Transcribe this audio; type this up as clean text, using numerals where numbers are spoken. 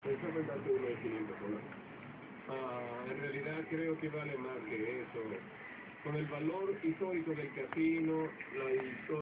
Esa verdad que uno es 500 dólares. En realidad creo que vale más que eso. Con el valor histórico del casino, la historia